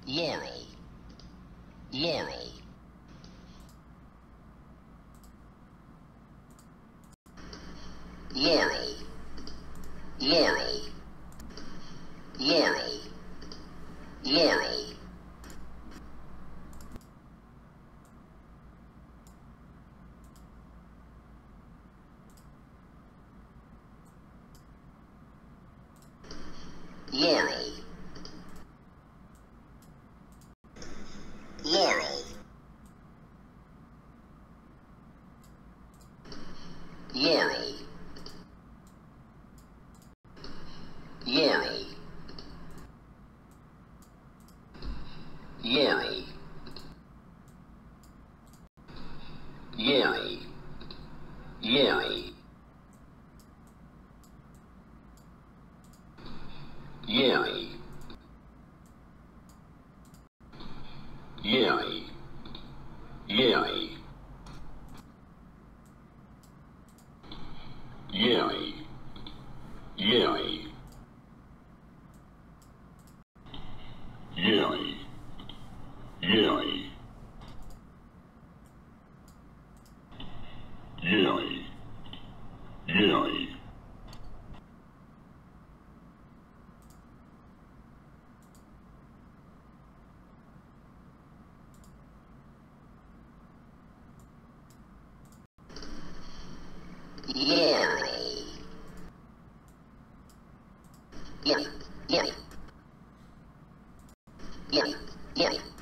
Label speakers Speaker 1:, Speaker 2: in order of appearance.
Speaker 1: Laurel, Laurel, Laurel, Laurel, Laurel, Laurel, Yanny, Laurel, Laurel, Yanny, Yanny, Yanny, Yanny, Yanny, Yanny, Yanny, Yanny, Yanny, Yanny, Yanny, Yanny, Yanny, Yanny, Yanny, Yanny, Yanny, Yanny.